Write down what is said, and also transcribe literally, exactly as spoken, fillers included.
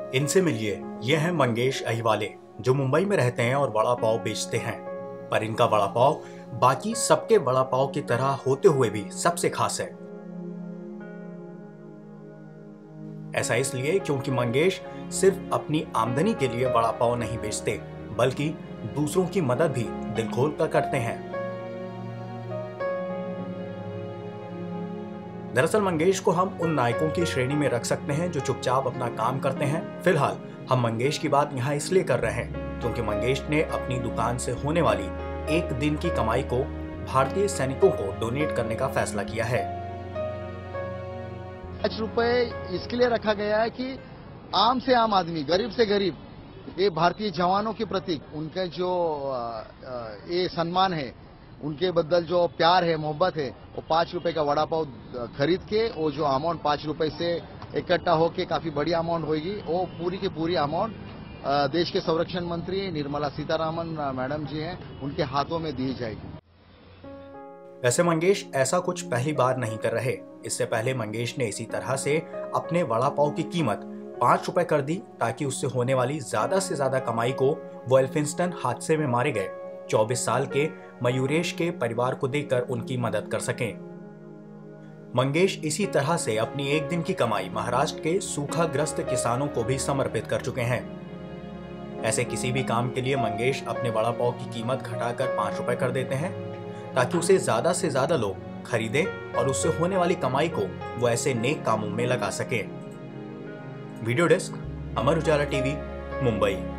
इनसे मिलिए, ये हैं मंगेश अहिवाले, जो मुंबई में रहते हैं और वड़ा पाव बेचते हैं। पर इनका वड़ा पाव बाकी सबके वड़ा पाव की तरह होते हुए भी सबसे खास है। ऐसा इसलिए क्योंकि मंगेश सिर्फ अपनी आमदनी के लिए वड़ा पाव नहीं बेचते, बल्कि दूसरों की मदद भी दिल खोल कर करते हैं। दरअसल मंगेश को हम उन नायकों की श्रेणी में रख सकते हैं जो चुपचाप अपना काम करते हैं। फिलहाल हम मंगेश की बात यहाँ इसलिए कर रहे हैं क्योंकि मंगेश ने अपनी दुकान से होने वाली एक दिन की कमाई को भारतीय सैनिकों को डोनेट करने का फैसला किया है। पाँच रुपए इसके लिए रखा गया है कि आम से आम आदमी, गरीब से गरीब, ये भारतीय जवानों के प्रति उनका जो ये सम्मान है, उनके बदल जो प्यार है, मोहब्बत है, वो पाँच रुपए का वड़ा पाव खरीद के वो जो अमाउंट पाँच रुपए से इकट्ठा होके काफी बड़ी अमाउंट होगी, वो पूरी की पूरी अमाउंट देश के संरक्षण मंत्री निर्मला सीतारामन मैडम जी हैं, उनके हाथों में दी जाएगी। वैसे मंगेश ऐसा कुछ पहली बार नहीं कर रहे। इससे पहले मंगेश ने इसी तरह से अपने वड़ा पाव की कीमत पांच रुपए कर दी ताकि उससे होने वाली ज्यादा से ज्यादा कमाई को वो एल्फिंस्टन हादसे में मारे गए चौबीस साल के मयूरेश के परिवार को देकर उनकी मदद कर सकें। मंगेश इसी तरह से अपनी एक दिन की कमाई महाराष्ट्र के सूखाग्रस्त किसानों को भी समर्पित कर चुके हैं। ऐसे किसी भी काम के लिए मंगेश अपने वड़ा पाव की कीमत घटाकर पांच रुपए कर देते हैं ताकि उसे ज्यादा से ज्यादा लोग खरीदें और उससे होने वाली कमाई को वो ऐसे नेक कामों में लगा सके। Video desk, Amar Ujala TV, Mumbai.